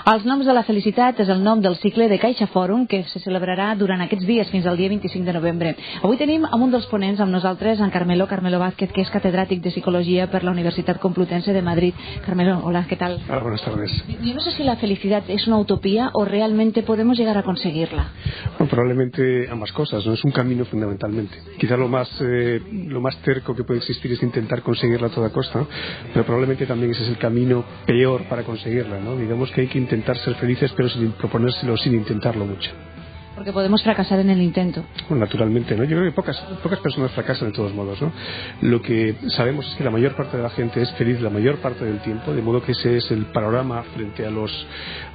Els noms de la felicitat és el nom del cicle de Caixa Fòrum que se celebrarà durant aquests dies fins al dia 25 de novembre. Avui tenim amb un dels ponents amb nosaltres, en Carmelo Vázquez, que és catedràtic de Psicología per la Universitat Complutense de Madrid. Carmelo, hola, ¿qué tal? Hola, buenas tardes. Yo no sé si la felicidad es una utopía o realmente podemos llegar a conseguirla. Bueno, probablemente ambas cosas, ¿no? Es un camino fundamentalmente. Quizá lo más terco que puede existir es intentar conseguirla a toda costa, ¿no? Pero probablemente también ese es el camino peor para conseguirla, ¿no? Digamos que hay que intentar ser felices, pero sin proponérselo, sin intentarlo mucho. Porque podemos fracasar en el intento. Bueno, naturalmente, ¿no? Yo creo que pocas personas fracasan de todos modos, ¿no? Lo que sabemos es que la mayor parte de la gente es feliz la mayor parte del tiempo, de modo que ese es el panorama frente a los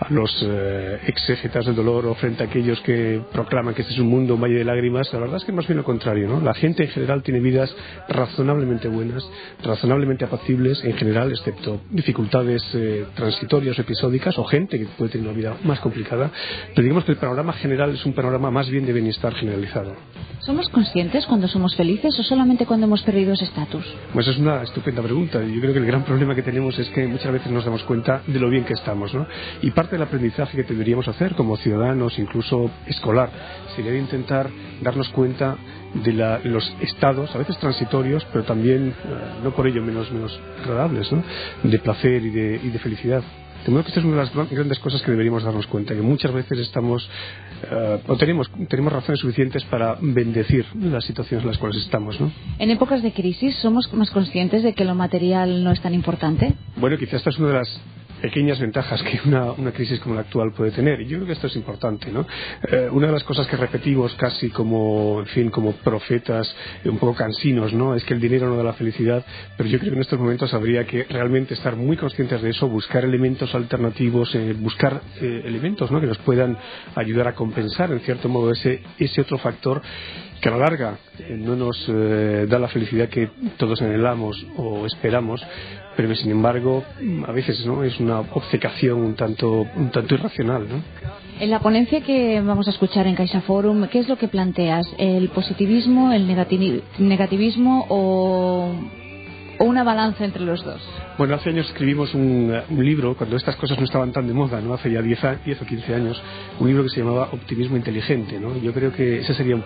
exégetas del dolor o frente a aquellos que proclaman que este es un mundo, un valle de lágrimas. La verdad es que es más bien lo contrario, ¿no? La gente en general tiene vidas razonablemente buenas, razonablemente apacibles en general, excepto dificultades transitorias o episódicas, o gente que puede tener una vida más complicada, pero digamos que el panorama general es un panorama más bien de bienestar generalizado. ¿Somos conscientes cuando somos felices o solamente cuando hemos perdido ese estatus? Pues es una estupenda pregunta. Yo creo que el gran problema que tenemos es que muchas veces nos damos cuenta de lo bien que estamos, ¿no? Y parte del aprendizaje que deberíamos hacer como ciudadanos, incluso escolar, sería de intentar darnos cuenta de los estados, a veces transitorios, pero también, no por ello menos agradables, ¿no? De placer y de felicidad. De modo que esta es una de las grandes cosas que deberíamos darnos cuenta, que muchas veces estamos o tenemos razones suficientes para bendecir las situaciones en las cuales estamos, ¿no? En épocas de crisis, ¿somos más conscientes de que lo material no es tan importante? Bueno, quizás esta es una de las pequeñas ventajas que una crisis como la actual puede tener, y yo creo que esto es importante, ¿no? Una de las cosas que repetimos casi como profetas un poco cansinos, ¿no? Es que el dinero no da la felicidad, pero yo creo que en estos momentos habría que realmente estar muy conscientes de eso, buscar elementos alternativos, buscar elementos, ¿no? Que nos puedan ayudar a compensar en cierto modo ese otro factor que a la larga no nos da la felicidad que todos anhelamos o esperamos, pero que sin embargo a veces, ¿no? Es una obcecación un tanto irracional, ¿no? En la ponencia que vamos a escuchar en Caixa Fòrum, ¿qué es lo que planteas? ¿El positivismo, el negativismo o una balanza entre los dos? Bueno, hace años escribimos un libro, cuando estas cosas no estaban tan de moda, ¿no? Hace ya 10 o 15 años, un libro que se llamaba Optimismo Inteligente, ¿no? Yo creo que ese sería un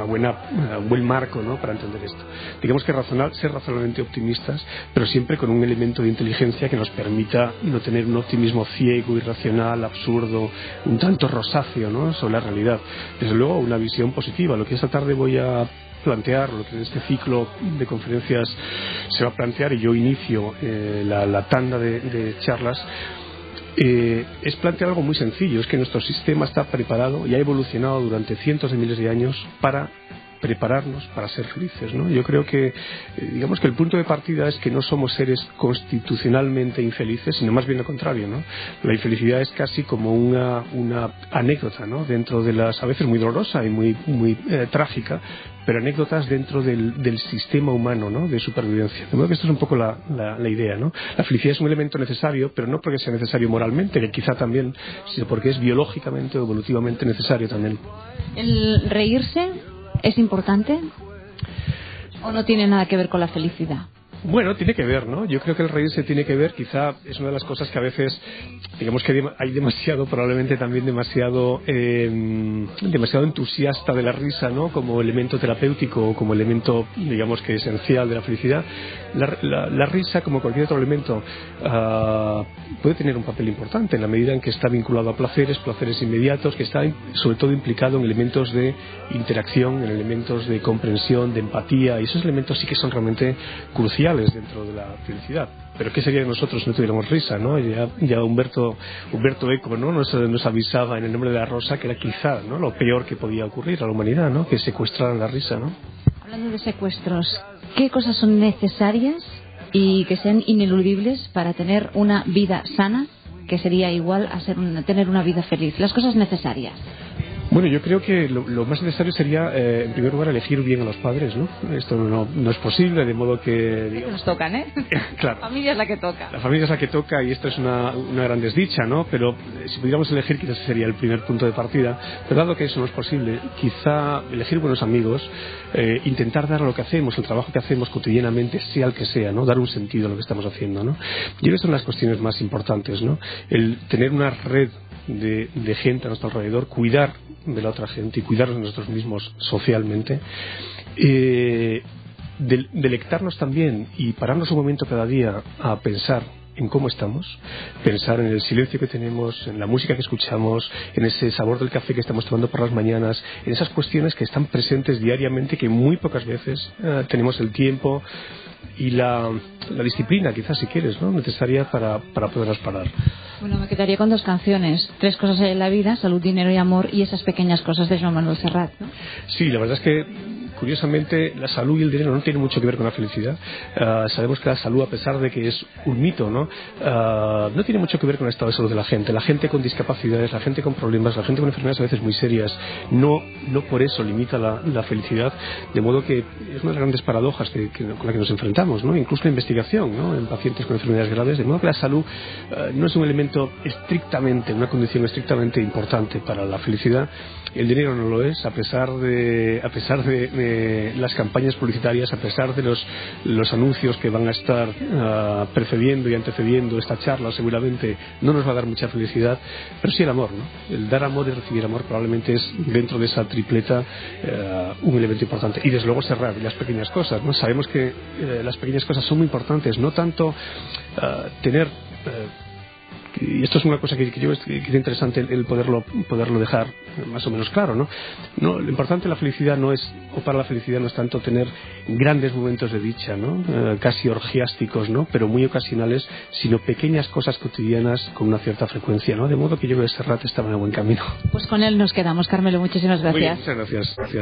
buen marco, ¿no? Para entender esto. Digamos que ser razonablemente optimistas, pero siempre con un elemento de inteligencia que nos permita no tener un optimismo ciego, irracional, absurdo, un tanto rosáceo, ¿no? Sobre la realidad. Desde luego, una visión positiva. Lo que esta tarde voy a plantear, lo que en este ciclo de conferencias se va a plantear, y yo inicio la tanda de charlas, es plantear algo muy sencillo. Es que nuestro sistema está preparado y ha evolucionado durante cientos de miles de años para prepararnos para ser felices, ¿no? Yo creo que digamos que el punto de partida es que no somos seres constitucionalmente infelices, sino más bien lo contrario, ¿no? La infelicidad es casi como una anécdota, ¿no? Dentro de las, a veces muy dolorosa y muy trágica, pero anécdotas dentro del sistema humano, ¿no? De supervivencia. De modo que esto es un poco la idea, ¿no? La felicidad es un elemento necesario, pero no porque sea necesario moralmente, que quizá también, sino porque es biológicamente o evolutivamente necesario también. ¿El reírse es importante o no tiene nada que ver con la felicidad? Bueno, tiene que ver, ¿no? Yo creo que el reírse tiene que ver, quizá es una de las cosas que a veces, digamos que hay probablemente también demasiado entusiasta de la risa, ¿no? Como elemento terapéutico o como elemento, digamos que esencial de la felicidad. La risa, como cualquier otro elemento, puede tener un papel importante en la medida en que está vinculado a placeres inmediatos, que está sobre todo implicado en elementos de interacción, en elementos de comprensión, de empatía, y esos elementos sí que son realmente cruciales dentro de la felicidad. Pero ¿qué sería de nosotros si no tuviéramos risa, ¿no? Ya Humberto Eco, ¿no? nos avisaba en El nombre de la rosa que era quizá, ¿no? Lo peor que podía ocurrir a la humanidad, ¿no? Que secuestraran la risa, ¿no? Hablando de secuestros, ¿qué cosas son necesarias y que sean ineludibles para tener una vida sana, que sería igual a tener una vida feliz? Las cosas necesarias. Bueno, yo creo que lo más necesario sería, en primer lugar, elegir bien a los padres, ¿no? Esto no es posible, de modo que... Digamos, nos tocan, ¿eh? Claro. La familia es la que toca. La familia es la que toca y esto es una gran desdicha, ¿no? Pero si pudiéramos elegir, quizás ese sería el primer punto de partida. Pero dado que eso no es posible, quizá elegir buenos amigos, intentar dar a lo que hacemos, el trabajo que hacemos cotidianamente, sea el que sea, ¿no? Dar un sentido a lo que estamos haciendo, ¿no? Yo creo que son las cuestiones más importantes, ¿no? El tener una red de gente a nuestro alrededor, cuidar de la otra gente y cuidarnos de nosotros mismos socialmente, delectarnos también y pararnos un momento cada día a pensar en cómo estamos, pensar en el silencio que tenemos, en la música que escuchamos, en ese sabor del café que estamos tomando por las mañanas, en esas cuestiones que están presentes diariamente, que muy pocas veces tenemos el tiempo y la disciplina, quizás si quieres, ¿no? Necesaria para poderlas parar. Bueno, me quedaría con dos canciones. 3 cosas hay en la vida: salud, dinero y amor, y esas pequeñas cosas de Joan Manuel Serrat, ¿no? Sí, la verdad es que curiosamente la salud y el dinero no tienen mucho que ver con la felicidad. Sabemos que la salud, a pesar de que es un mito, no tiene mucho que ver con el estado de salud de la gente. La gente con discapacidades, la gente con problemas, la gente con enfermedades a veces muy serias, no por eso limita la felicidad, de modo que es una de las grandes paradojas con la que nos enfrentamos, ¿no? Incluso la investigación, ¿no? En pacientes con enfermedades graves, de modo que la salud no es un elemento estrictamente, una condición estrictamente importante para la felicidad. El dinero no lo es, a pesar de las campañas publicitarias, a pesar de los anuncios que van a estar precediendo y antecediendo esta charla, seguramente no nos va a dar mucha felicidad, pero sí el amor, ¿no? El dar amor y recibir amor probablemente es, dentro de esa tripleta, un elemento importante. Y desde luego cerrar las pequeñas cosas, ¿no? Sabemos que las pequeñas cosas son muy importantes, no tanto tener... y esto es una cosa que yo que es interesante el poderlo dejar más o menos claro, ¿no? Lo importante de la felicidad no es, o para la felicidad no es tanto tener grandes momentos de dicha, ¿no? Casi orgiásticos, ¿no? Pero muy ocasionales, sino pequeñas cosas cotidianas con una cierta frecuencia, ¿no? De modo que yo creo que Serrat estaba en el buen camino. Pues con él nos quedamos, Carmelo. Muchísimas gracias. Muy bien, muchas gracias.